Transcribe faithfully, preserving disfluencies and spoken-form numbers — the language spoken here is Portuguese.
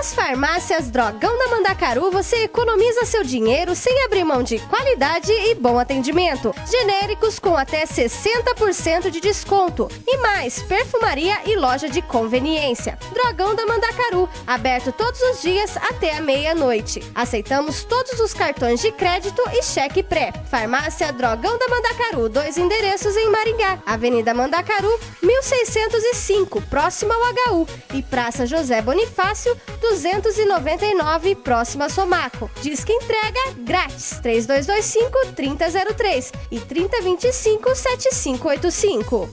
Nas farmácias Drogão da Mandacaru você economiza seu dinheiro sem abrir mão de qualidade e bom atendimento. Genéricos com até sessenta por cento de desconto. E mais, perfumaria e loja de conveniência. Drogão da Mandacaru, aberto todos os dias até a meia-noite. Aceitamos todos os cartões de crédito e cheque pré. Farmácia Drogão da Mandacaru, dois endereços em Maringá. Avenida Mandacaru, mil seiscentos e cinco, próximo ao H U. E Praça José Bonifácio, duzentos e noventa e nove, próximo a Somaco. Disque entrega grátis, três dois dois cinco, três zero zero três e trinta vinte e cinco, setenta e cinco oitenta e cinco.